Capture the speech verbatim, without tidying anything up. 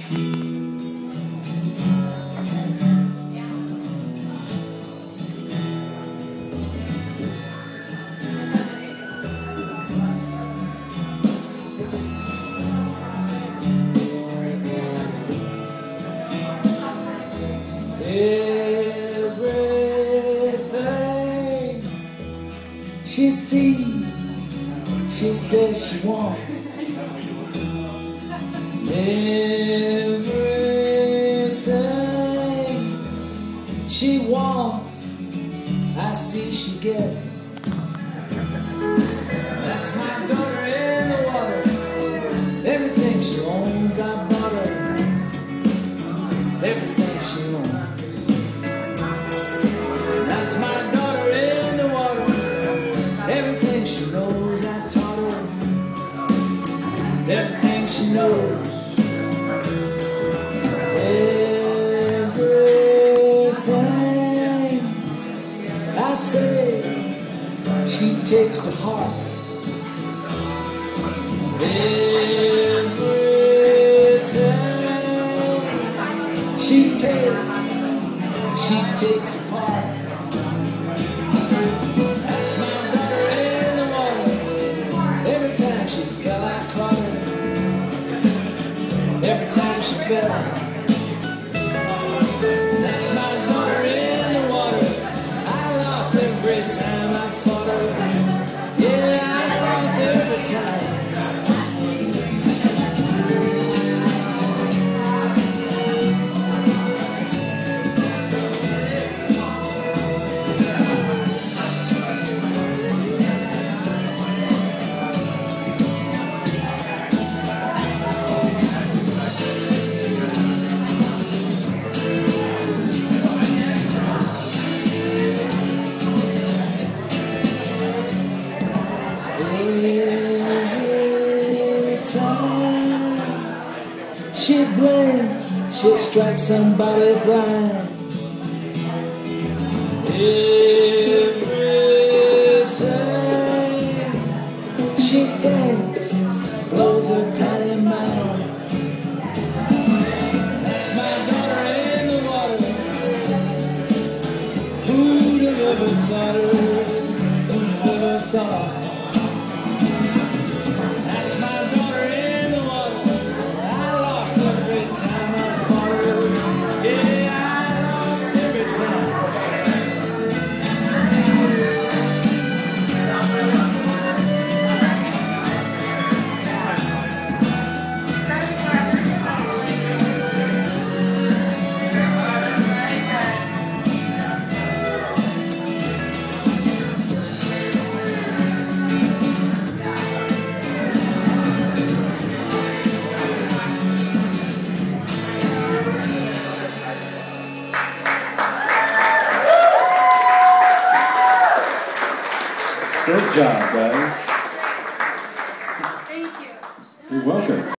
Everything she sees, she says she wants. Everything she wants, I see she gets. That's my daughter in the water. Everything she owns, I bought her. Everything she owns. That's my daughter in the water. Everything she knows, I taught her. Everything she knows. Everything I say, she takes to heart. Everything she takes, she takes apart. That's my daughter in the water. Every time she fell, I caught her. Every time she fell. That's my daughter in the water. I lost every time I fought her. Yeah, I lost every time. She blinks, she'll strike somebody blind. Everything she thinks blows her tiny mind. That's my daughter in the water. Who'd have ever thought her? Who'd have ever thought? That's my daughter in the water. Great job, guys. Thank you. You're welcome.